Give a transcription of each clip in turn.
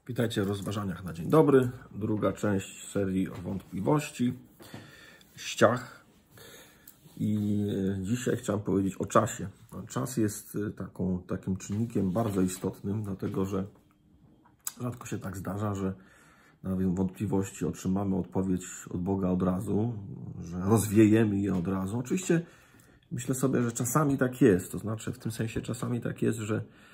Witajcie w rozważaniach na dzień dobry. Druga część serii o wątpliwościach. I dzisiaj chciałem powiedzieć o czasie. Czas jest takim czynnikiem bardzo istotnym, dlatego że rzadko się tak zdarza, że na wątpliwości otrzymamy odpowiedź od Boga od razu, że rozwiejemy je od razu. Oczywiście myślę sobie, że czasami tak jest. To znaczy w tym sensie czasami tak jest,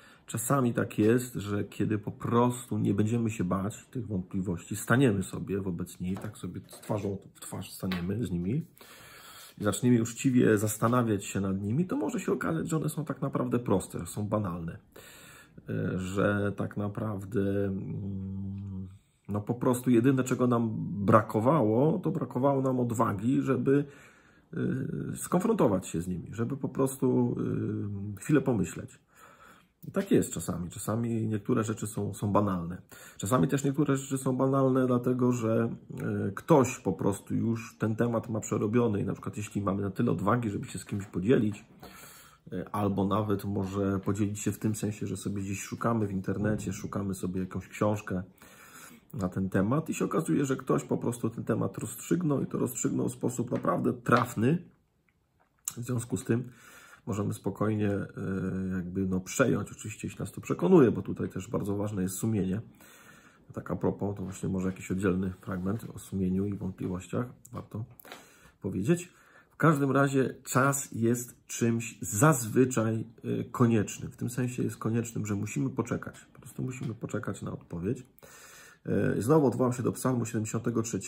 że kiedy po prostu nie będziemy się bać tych wątpliwości, staniemy sobie wobec niej, tak sobie twarzą w twarz staniemy z nimi i zaczniemy uczciwie zastanawiać się nad nimi, to może się okazać, że one są tak naprawdę proste, że są banalne, że tak naprawdę no po prostu jedyne, czego nam brakowało, to brakowało nam odwagi, żeby skonfrontować się z nimi, żeby po prostu chwilę pomyśleć. I tak jest czasami. Czasami niektóre rzeczy są banalne. Czasami też niektóre rzeczy są banalne, dlatego że ktoś po prostu już ten temat ma przerobiony i na przykład jeśli mamy na tyle odwagi, żeby się z kimś podzielić, albo nawet może podzielić się w tym sensie, że sobie gdzieś szukamy w internecie, szukamy sobie jakąś książkę na ten temat i się okazuje, że ktoś po prostu ten temat rozstrzygnął i to rozstrzygnął w sposób naprawdę trafny. W związku z tym możemy spokojnie przejąć, oczywiście jeśli nas to przekonuje, bo tutaj też bardzo ważne jest sumienie. Tak a propos, to właśnie może jakiś oddzielny fragment o sumieniu i wątpliwościach warto powiedzieć. W każdym razie czas jest czymś zazwyczaj koniecznym. W tym sensie jest koniecznym, że musimy poczekać. Po prostu musimy poczekać na odpowiedź. Znowu odwołam się do Psalmu 73.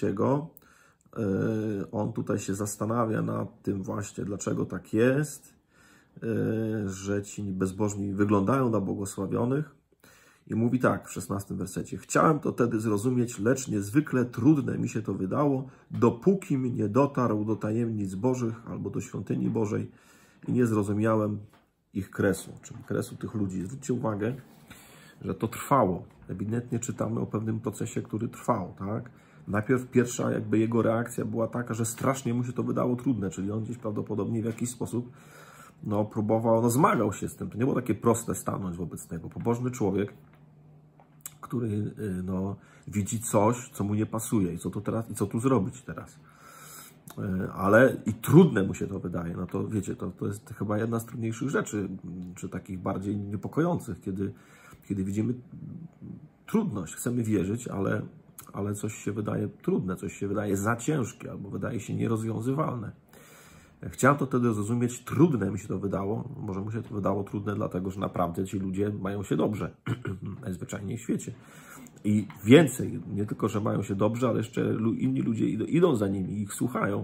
On tutaj się zastanawia nad tym właśnie, dlaczego tak jest, że ci bezbożni wyglądają na błogosławionych i mówi tak w 16 wersecie: chciałem to wtedy zrozumieć, lecz niezwykle trudne mi się to wydało, dopókim nie dotarł do tajemnic Bożych albo do świątyni Bożej i nie zrozumiałem ich kresu, czyli kresu tych ludzi. Zwróćcie uwagę, że to trwało. Ewidentnie czytamy o pewnym procesie, który trwał, tak? Najpierw pierwsza jego reakcja była taka, że strasznie mu się to wydało trudne, czyli on gdzieś prawdopodobnie w jakiś sposób próbował, zmagał się z tym. To nie było takie proste stanąć wobec tego. Pobożny człowiek, który widzi coś, co mu nie pasuje i co tu teraz, i co tu zrobić teraz. Ale i trudne mu się to wydaje. No to wiecie, to jest chyba jedna z trudniejszych rzeczy, czy takich bardziej niepokojących, kiedy widzimy trudność. Chcemy wierzyć, ale coś się wydaje trudne, coś się wydaje za ciężkie, albo wydaje się nierozwiązywalne. Chciałem to wtedy zrozumieć, trudne mi się to wydało. Może mu się to wydało trudne, dlatego że naprawdę ci ludzie mają się dobrze, najzwyczajniej w świecie. I więcej, nie tylko, że mają się dobrze, ale jeszcze inni ludzie idą za nimi i ich słuchają.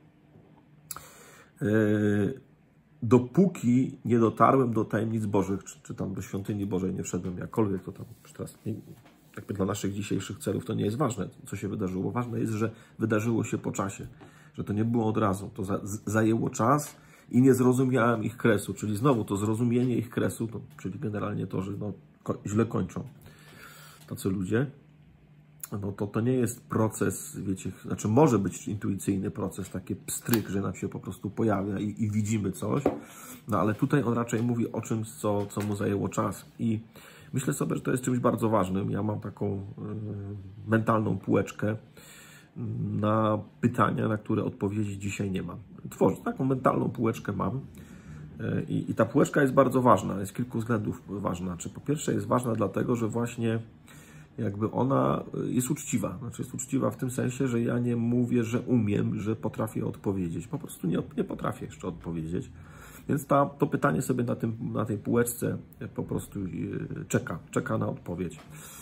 Dopóki nie dotarłem do tajemnic Bożych, czy tam do świątyni Bożej nie wszedłem, jakkolwiek to tam teraz jakby dla naszych dzisiejszych celów to nie jest ważne, co się wydarzyło. Ważne jest, że wydarzyło się po czasie, że to nie było od razu. To zajęło czas i nie zrozumiałem ich kresu, czyli znowu to zrozumienie ich kresu, czyli generalnie to, że źle kończą tacy ludzie. To nie jest proces, wiecie, znaczy może być intuicyjny proces, taki pstryk, że nam się po prostu pojawia i widzimy coś, ale tutaj on raczej mówi o czymś, co mu zajęło czas. I myślę sobie, że to jest czymś bardzo ważnym. Ja mam taką mentalną półeczkę na pytania, na które odpowiedzi dzisiaj nie mam. Taką mentalną półeczkę mam i ta półeczka jest bardzo ważna, jest z kilku względów ważna. Po pierwsze jest ważna dlatego, że właśnie ona jest uczciwa. Znaczy jest uczciwa w tym sensie, że ja nie mówię, że umiem, że potrafię odpowiedzieć. Po prostu nie potrafię jeszcze odpowiedzieć. Więc to pytanie sobie na tej półeczce po prostu czeka na odpowiedź.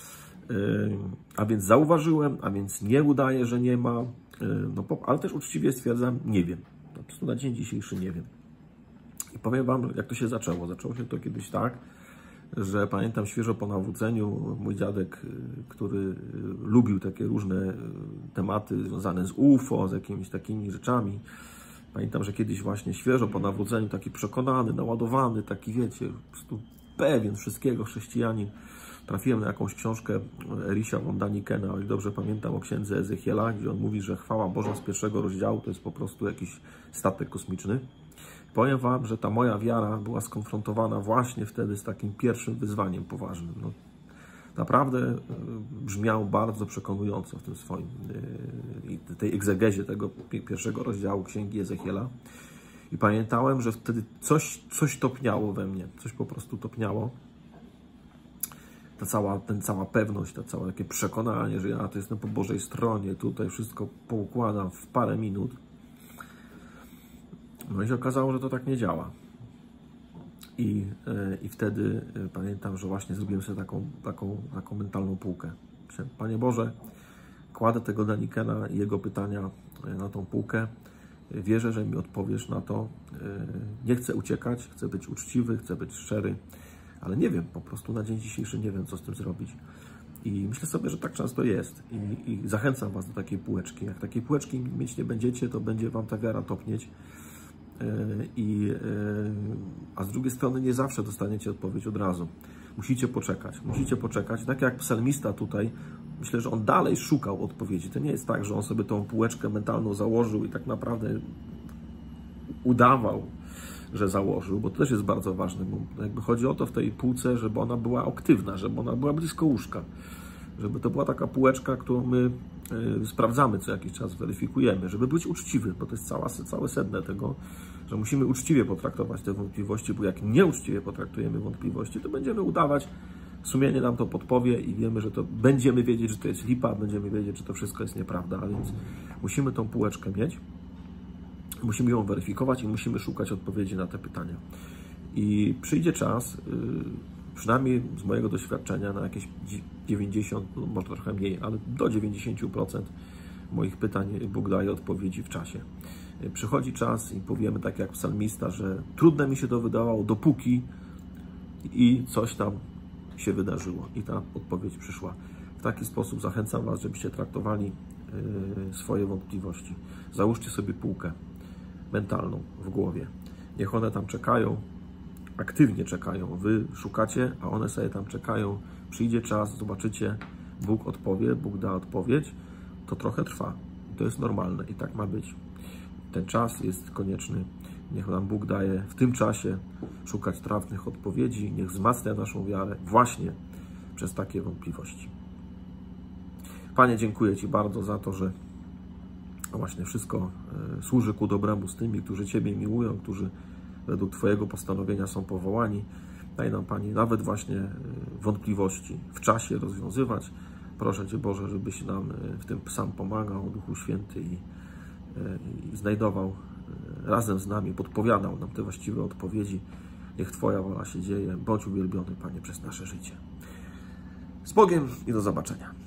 A więc zauważyłem, a więc nie udaję, że nie ma, ale też uczciwie stwierdzam, nie wiem. Po prostu na dzień dzisiejszy nie wiem. I powiem wam, jak to się zaczęło. Zaczęło się to kiedyś tak, że pamiętam świeżo po nawróceniu mój dziadek, który lubił takie różne tematy związane z UFO, z jakimiś takimi rzeczami. Pamiętam, że kiedyś właśnie świeżo po nawróceniu, taki przekonany, naładowany, taki wiecie, po prostu pewien wszystkiego chrześcijanin. Trafiłem na jakąś książkę Erisia von Danikena, o ile dobrze pamiętam, o księdze Ezechiela, gdzie on mówi, że chwała Boża z pierwszego rozdziału to jest po prostu jakiś statek kosmiczny. Powiem wam, że ta moja wiara była skonfrontowana właśnie wtedy z takim pierwszym wyzwaniem poważnym. naprawdę brzmiał bardzo przekonująco w tym swoim, tej egzegezie tego pierwszego rozdziału Księgi Ezechiela. I pamiętałem, że wtedy coś topniało we mnie, coś po prostu topniało. Cała pewność, całe takie przekonanie, że ja to jestem po Bożej stronie, tutaj wszystko poukładam w parę minut. No i się okazało, że to tak nie działa. I wtedy pamiętam, że właśnie zrobiłem sobie taką mentalną półkę. Panie Boże, kładę tego Danikena i jego pytania na tą półkę. Wierzę, że mi odpowiesz na to. Nie chcę uciekać, chcę być uczciwy, chcę być szczery, ale nie wiem, po prostu na dzień dzisiejszy nie wiem, co z tym zrobić. I myślę sobie, że tak często jest. I zachęcam Was do takiej półeczki. Jak takiej półeczki mieć nie będziecie, to będzie Wam ta wiara topnieć. A z drugiej strony nie zawsze dostaniecie odpowiedź od razu. Musicie poczekać. Musicie poczekać. Tak jak psalmista tutaj, myślę, że on dalej szukał odpowiedzi. To nie jest tak, że on sobie tą półeczkę mentalną założył i tak naprawdę udawał, że założył, bo to też jest bardzo ważne. Bo jakby chodzi o to w tej półce, żeby ona była aktywna, żeby ona była blisko łóżka. Żeby to była taka półeczka, którą my sprawdzamy co jakiś czas, weryfikujemy, żeby być uczciwy, bo to jest całe sedno tego, że musimy uczciwie potraktować te wątpliwości, bo jak nieuczciwie potraktujemy wątpliwości, to będziemy udawać, sumienie nam to podpowie i wiemy, że to będziemy wiedzieć, że to jest lipa, będziemy wiedzieć, że to wszystko jest nieprawda, a więc musimy tą półeczkę mieć, musimy ją weryfikować i musimy szukać odpowiedzi na te pytania. I przyjdzie czas, przynajmniej z mojego doświadczenia, na jakieś 90, może trochę mniej, ale do 90% moich pytań Bóg daje odpowiedzi w czasie. Przychodzi czas i powiemy tak jak psalmista, że trudne mi się to wydawało, dopóki i coś tam się wydarzyło i ta odpowiedź przyszła. W taki sposób zachęcam Was, żebyście traktowali swoje wątpliwości. Załóżcie sobie półkę mentalną w głowie. Niech one tam czekają, aktywnie czekają. Wy szukacie, a one sobie tam czekają. Przyjdzie czas, zobaczycie, Bóg odpowie, Bóg da odpowiedź. To trochę trwa. To jest normalne i tak ma być. Ten czas jest konieczny. Niech nam Bóg daje w tym czasie szukać trafnych odpowiedzi. Niech wzmacnia naszą wiarę właśnie przez takie wątpliwości. Panie, dziękuję Ci bardzo za to, że właśnie wszystko służy ku dobremu z tymi, którzy Ciebie miłują, którzy według Twojego postanowienia są powołani. Daj nam, Panie, nawet właśnie wątpliwości w czasie rozwiązywać. Proszę Cię, Boże, żebyś nam w tym sam pomagał, Duchu Święty i znajdował razem z nami, podpowiadał nam te właściwe odpowiedzi. Niech Twoja wola się dzieje. Bądź uwielbiony, Panie, przez nasze życie. Z Bogiem i do zobaczenia.